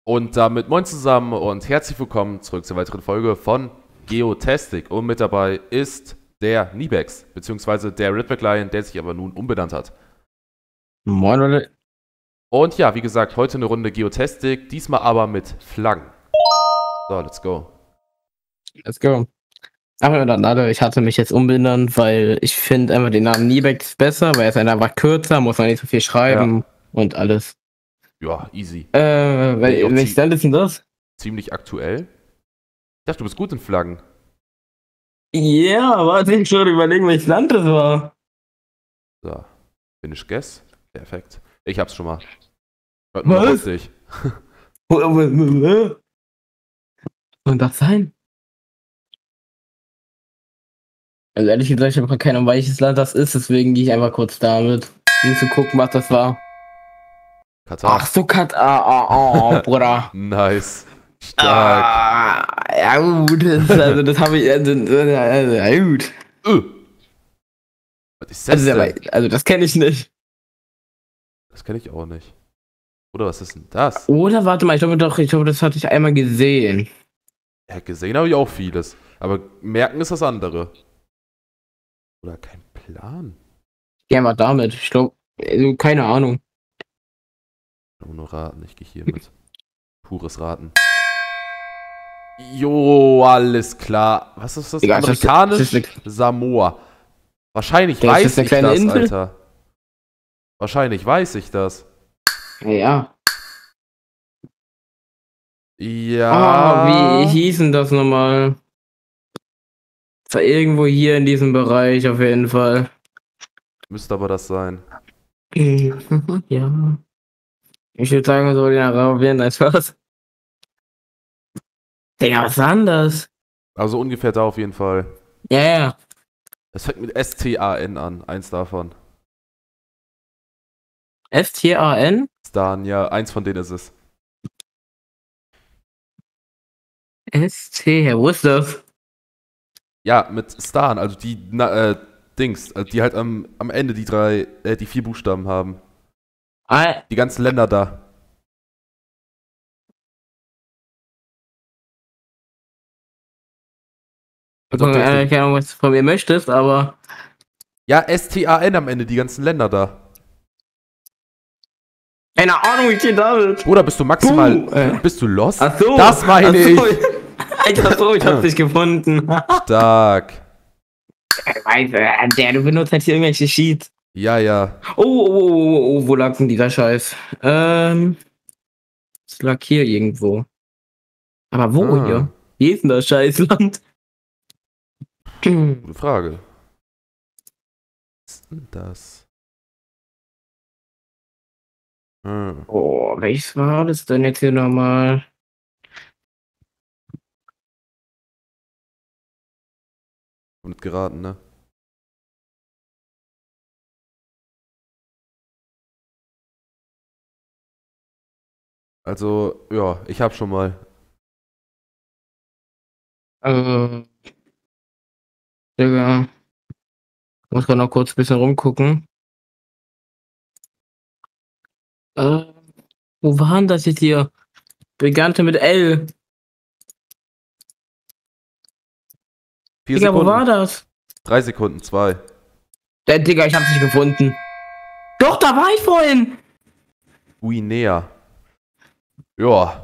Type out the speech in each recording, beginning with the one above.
Und damit moin zusammen und herzlich willkommen zurück zur weiteren Folge von Geotastic. Und mit dabei ist der Nibex, beziehungsweise der Redback Lion, der sich aber nun umbenannt hat. Moin, Leute. Und ja, wie gesagt, heute eine Runde Geotastic, diesmal aber mit Flaggen. So, let's go. Let's go. Aber dann, ich hatte mich jetzt umbenannt, weil ich finde einfach den Namen Nibex besser, weil er ist einfach kürzer, muss man nicht so viel schreiben und alles. Ja, easy. Welches Land ist denn das? Ziemlich aktuell. Ich dachte, du bist gut in Flaggen. Ja, warte, ich schon überlegen, welches Land das war. So, finish guess. Perfekt. Ich hab's schon mal. Was? Dich. Und das sein? Also ehrlich gesagt, ich habe keine Ahnung, welches Land das ist, deswegen gehe ich einfach kurz damit, um zu gucken, was das war. Katar. Ach so, Katar, Bruder. Nice. Stark. Ja gut, das habe ich, ja gut. Was ist das denn? Also das kenne ich nicht. Das kenne ich auch nicht. Oder was ist denn das? Oder warte mal, ich glaube, das hatte ich einmal gesehen. Ja, gesehen habe ich auch vieles. Aber merken ist das andere. Oder kein Plan. Ich gehe mal damit. Ich glaube, also, keine Ahnung. Ich nur raten, ich gehe hier mit. Pures Raten. Jo, alles klar. Was ist das? Egal, Amerikanisch? das Samoa. Wahrscheinlich Ja, weiß ich das, Insel? Alter. Wahrscheinlich weiß ich das. Ja. Ja. Wie hieß denn das nochmal? Das war irgendwo hier in diesem Bereich auf jeden Fall. Müsste aber das sein. Ja. Ich würde sagen, so den Arabien, als was? Digga, was war denn das? Also ungefähr da auf jeden Fall. Ja. Es fängt mit S-T-A-N an. Eins davon. S-T-A-N? Stan, ja, eins von denen ist es. S-T, wo ist das? Ja, mit Stan, also die Dings, also die halt am Ende die 4 Buchstaben haben. Die ganzen Länder da. Keine Ahnung, was du von mir möchtest, aber. Ja, S-T-A-N am Ende, die ganzen Länder da. Keine Ahnung, ich stehe damit. Oder bist du maximal. Bist du lost? Ach so. Das meine ich. Alter, so, ich hab dich gefunden. Stark. Du benutzt halt hier irgendwelche Sheets. Ja. Oh, wo lag denn dieser Scheiß? Es lag hier irgendwo. Aber wo hier? Wie ist denn das Scheißland? Gute Frage. Was ist denn das? Oh, welches war das denn jetzt hier nochmal? Mit geraten, ne? Also, ja, ich hab schon mal. Digga. Muss man noch kurz ein bisschen rumgucken. Wo waren das jetzt hier? Brigante mit L. 4 Digga, Sekunden. wo war das? 3 Sekunden, 2. Digga, ich hab's nicht gefunden. Doch, da war ich vorhin. Guinea. Ja.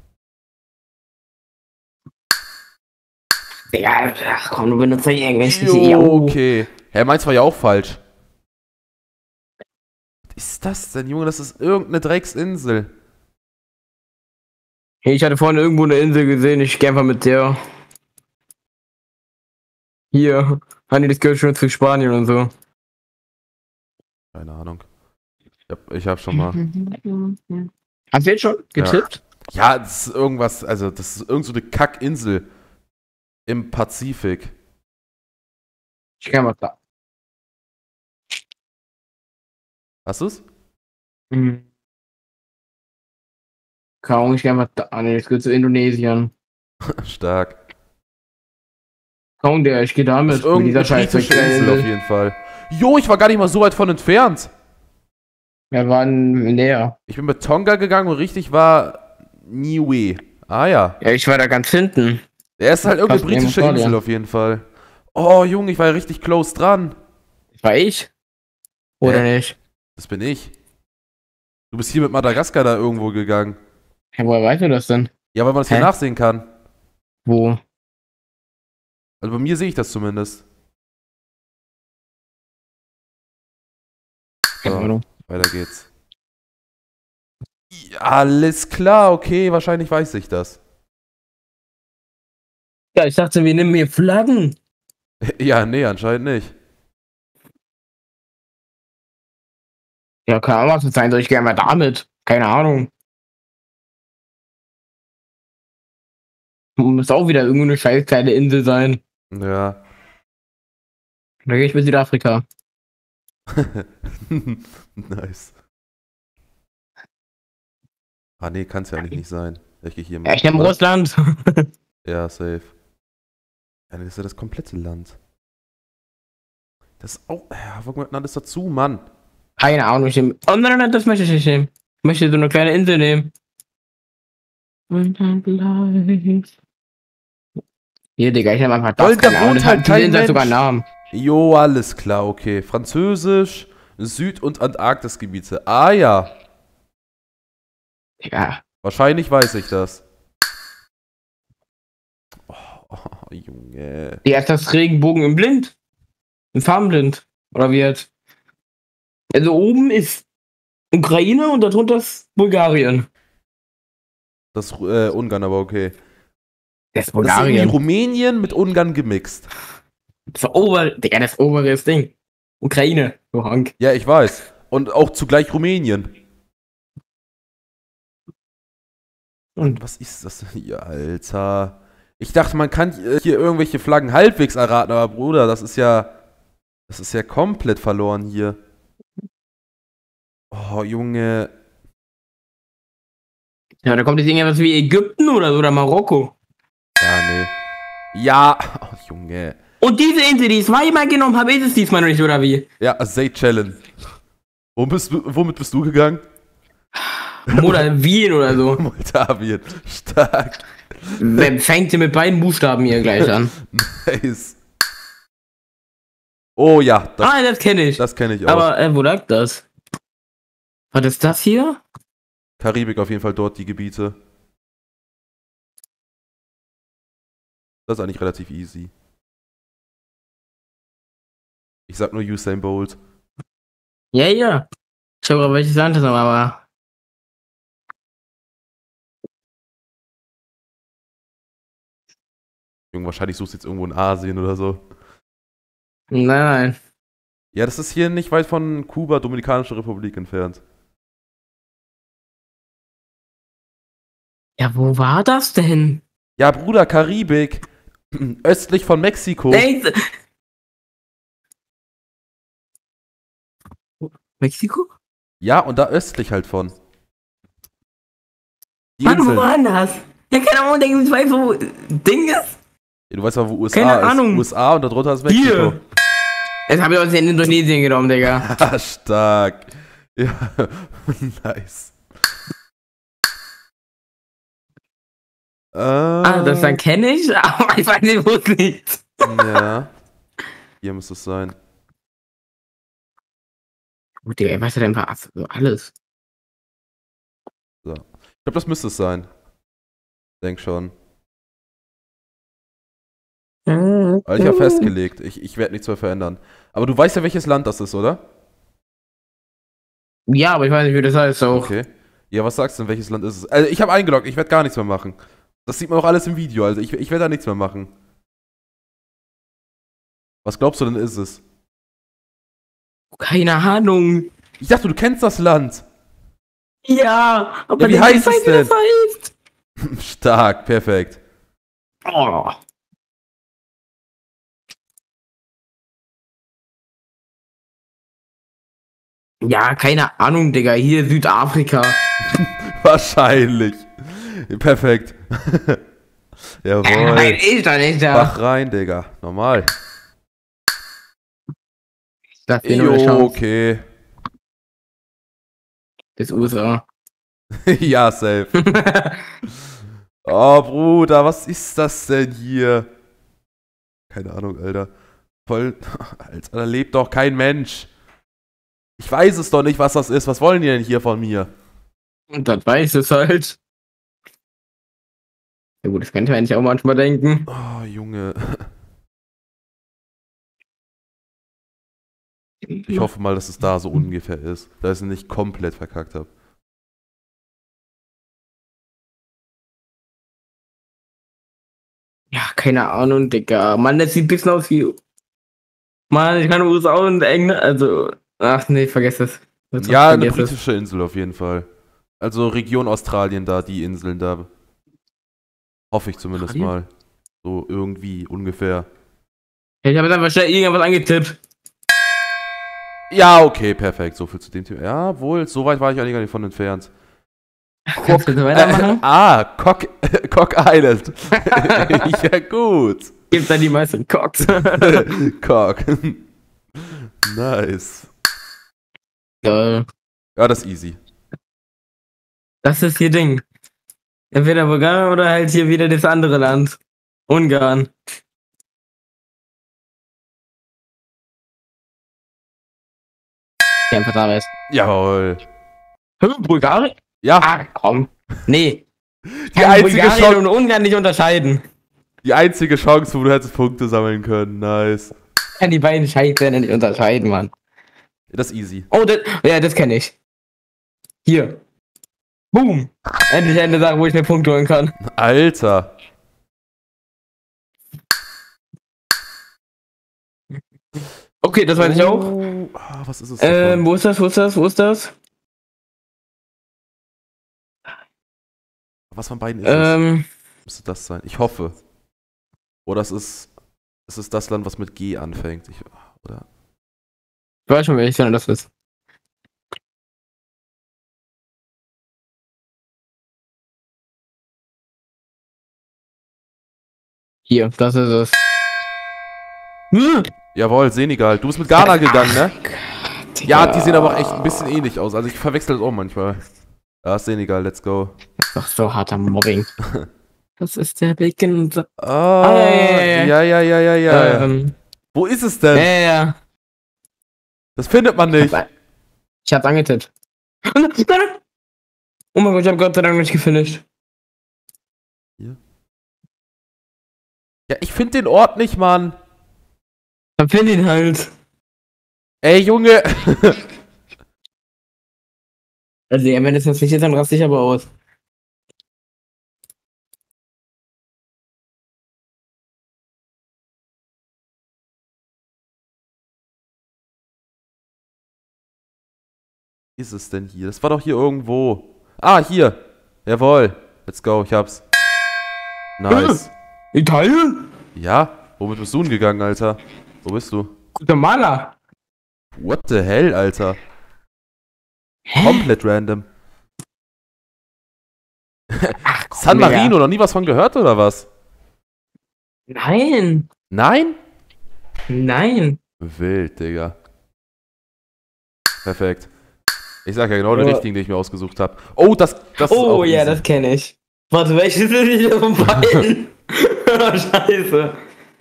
Digga, ach komm, du benutzt ja irgendwelche. Okay. Hä, meins war ja auch falsch. Was ist das denn, Junge? Das ist irgendeine Drecksinsel. Hey, ich hatte vorhin irgendwo eine Insel gesehen, ich geh einfach mit der. Hier, Hanni, das gehört schon zu Spanien und so. Keine Ahnung. Ich hab schon mal. Hast du jetzt schon getippt? Ja, das ist irgendwas, also das ist irgend so eine Kackinsel im Pazifik. Ich kann mal da. Hast du's? Kaum, ich kann mal da. Nee, das gehört zu Indonesien. Stark. Kaum, ich geh damit. Das ist irgendeine britische Insel auf jeden Fall. Jo, ich war gar nicht mal so weit von entfernt. Wir waren näher. Ich bin mit Tonga gegangen und richtig war Niue. Ah ja. Ja, ich war da ganz hinten. Er ist halt irgendeine Fast neben britische Australien. Insel auf jeden Fall. Oh, Junge, ich war ja richtig close dran. Das war ich? Oder nicht? Das bin ich. Du bist hier mit Madagaskar da irgendwo gegangen. Hä, woher weißt du das denn? Ja, weil man das hier Hä? nachsehen kann. Wo? Also bei mir sehe ich das zumindest. Keine So, Ahnung. weiter geht's. Ja, alles klar, okay, wahrscheinlich weiß ich das. Ja, ich dachte, wir nehmen hier Flaggen. Ja, nee, anscheinend nicht. Ja, keine Ahnung, was das sein soll. Ich gehe mal damit. Keine Ahnung. Muss auch wieder irgendeine scheiß kleine Insel sein. Ja. Da gehe ich mit Südafrika. Nice. Ah, nee, kann's ja eigentlich nicht sein. Ich gehe hier Ja, ich nehme oder? Russland. Ja, safe. Ja, das ist ja das komplette Land. Das ist auch. Ja, guck mal alles dazu, Mann. Keine Ahnung, ich nehme. Oh nein, nein, das möchte ich nicht nehmen. Ich möchte so eine kleine Insel nehmen. Hier, Digga, ich nehme einfach das. Weil da keine Ahnung. wohnt Das halt hat- diese kein Insel hat sogar Mensch. einen Namen. Jo, alles klar, okay. Französisch, Süd- und Antarktisgebiete. Ah ja. Digga. Wahrscheinlich weiß ich das. Oh, Junge. Digga, ist das Regenbogen im Blind? Im Farbenblind? Oder wie jetzt? Also oben ist Ukraine und darunter ist Bulgarien. Das ist Ungarn, aber okay. Das ist Das ist irgendwie Bulgarien. Rumänien mit Ungarn gemixt. Digga, das obere ist Ding. Ukraine, du Hank. Ja, ich weiß. Und auch zugleich Rumänien. Und was ist das denn hier, Alter? Ich dachte, man kann hier irgendwelche Flaggen halbwegs erraten, aber Bruder, das ist ja komplett verloren hier. Oh, Junge. Ja, da kommt jetzt irgendwas wie Ägypten oder Marokko. Ja, nee. Ja, oh, Junge. Und diese Insel, die ich zweimal genommen habe, ist es diesmal noch nicht, oder wie? Ja, Seychellen. Womit bist du gegangen? Oder Wien oder so. Moldawien. Stark. Wer fängt hier mit beiden Buchstaben hier gleich an? Nice. Oh ja, Das kenne ich. das kenne ich auch. Aber wo lag das? Was ist das hier? Karibik auf jeden Fall dort, die Gebiete. Das ist eigentlich relativ easy. Ich sag nur Usain Bolt. Ja, ja. Ich habe gerade welches Land das noch, aber. Junge, wahrscheinlich suchst du jetzt irgendwo in Asien oder so. Nein, nein. Ja, das ist hier nicht weit von Kuba, Dominikanische Republik entfernt. Ja, wo war das denn? Ja, Bruder, Karibik. Östlich von Mexiko. Mexiko? Ja, und da östlich halt von. Die Mann, wo Inseln. war denn das? Ja, keine Ahnung, denke ich, weiß, wo Ding ist. Ja, du weißt ja, wo USA Keine ist. Ahnung. USA und darunter ist Mexiko. Hier. Jetzt habe ich uns in Indonesien genommen, Digga. Ah, stark. Ja, nice. Das dann kenne ich, aber ich weiß nicht, wo es liegt. Ja. Hier muss es sein. Gut, Digga, ich weiß ja denn was. So alles. So. Ich glaube, das müsste es sein. Denk schon. Weil ich habe festgelegt. Ich werde nichts mehr verändern. Aber du weißt ja, welches Land das ist, oder? Ja, aber ich weiß nicht, wie das heißt auch. Okay. Ja, was sagst du denn, welches Land ist es? Also, ich habe eingeloggt, ich werde gar nichts mehr machen. Das sieht man auch alles im Video, also ich werde da nichts mehr machen. Was glaubst du denn, ist es? Keine Ahnung. Ich dachte, du kennst das Land. Ja, aber Ja, wie ich heißt weiß es nicht, wie denn? das heißt. Stark, perfekt. Oh. Ja, keine Ahnung, Digga. Hier Südafrika. Wahrscheinlich. Perfekt. Jawohl. Nein, ist doch nicht da. Bach rein, Digga. Normal. Das hier nur eine Jo, Chance. okay. Das USA. Ja, safe. Oh, Bruder, was ist das denn hier? Keine Ahnung, Alter. Voll. Alter, da lebt doch kein Mensch. Ich weiß es doch nicht, was das ist. Was wollen die denn hier von mir? Und das weiß es halt. Ja gut, das könnte man eigentlich auch manchmal denken. Oh, Junge. Ich hoffe mal, dass es da so ungefähr ist. Dass ich es nicht komplett verkackt habe. Ja, keine Ahnung, Digga. Mann, das sieht ein bisschen aus wie. Mann, ich kann USA und England. Also. Ach nee, vergiss es. Ja, eine britische Insel auf jeden Fall. Also Region Australien da, die Inseln da. Hoffe ich zumindest mal. So irgendwie ungefähr. Ich habe jetzt einfach schnell irgendwas angetippt. Ja, okay, perfekt. So viel zu dem Thema. Ja, wohl, so weit war ich eigentlich gar nicht von entfernt. Kannst du weitermachen? Cock Island. Ja, gut. Gibt da die meisten Cocks. Cock. Nice. Geil. Ja, das ist easy. Das ist hier Ding. Entweder Bulgarien oder halt hier wieder das andere Land. Ungarn. Ja, einfach da ist. Jawohl. Bulgarien? Ja. Ah, komm. Nee. Die einzige Bulgarien Chance, und Ungarn nicht unterscheiden. die einzige Chance, wo du hättest Punkte sammeln können. Nice. Ich kann die beiden Scheißländer nicht unterscheiden, Mann. Das ist easy. Oh, das kenne ich. Hier. Boom. Endlich eine Sache, wo ich mir Punkte holen kann. Alter. Okay, das weiß ich auch. Was ist es davon? Wo ist das? Wo ist das? Was von beiden ist es? Müsste das sein? Ich hoffe. Oder es ist das Land, was mit G anfängt. Oder? Ich weiß schon, welches Land das ist. Hier, das ist es. Jawohl, Senegal. Du bist mit Ghana gegangen, ne? Ja, die sehen aber auch echt ein bisschen ähnlich aus. Also ich verwechsel das auch manchmal. Ja, Senegal, let's go. Das ist doch so harter Mobbing. Das ist der Weg in unser... Ja. Wo ist es denn? Ja. Das findet man nicht. Ich hab's angetippt. Oh mein Gott, ich hab Gott sei Dank nicht gefinisht. Hier. Ja, ich finde den Ort nicht, Mann. Dann find ihn halt. Ey, Junge. Also, ja, wenn das jetzt nicht ist, dann raste ich aber aus. Ist es denn hier? Das war doch hier irgendwo. Ah, hier. Jawohl. Let's go, ich hab's. Nice. Italien? Ja? Womit bist du denn gegangen, Alter? Wo bist du? Guatemala. What the hell, Alter? Hä? Komplett random. Ach, San Marino, noch nie was von gehört, oder was? Nein. Nein? Nein. Wild, Digga. Perfekt. Ich sag ja genau den richtigen, den ich mir ausgesucht habe. Oh, das ist auch Oh ja, easy. das kenne ich. Warte, welches ist hier vom beiden? Oh, scheiße.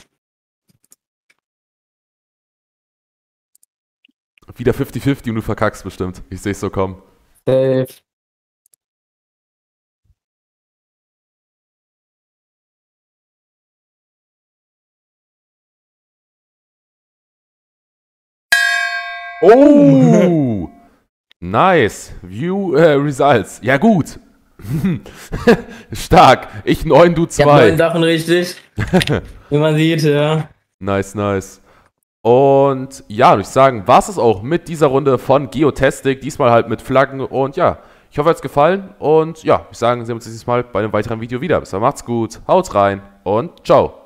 Wieder 50-50 und du verkackst bestimmt. Ich seh's so kommen. Safe. Oh! Nice. View Results. Ja, gut. Stark. Ich 9, du Ich hab 9 2. Sachen richtig. Wie man sieht, ja. Nice. Und ja, würde ich sagen, war es auch mit dieser Runde von Geotastic. Diesmal halt mit Flaggen. Und ja, ich hoffe, es hat gefallen. Und ja, ich würde sagen, sehen wir uns nächstes Mal bei einem weiteren Video wieder. Bis dann, macht's gut, haut rein und ciao.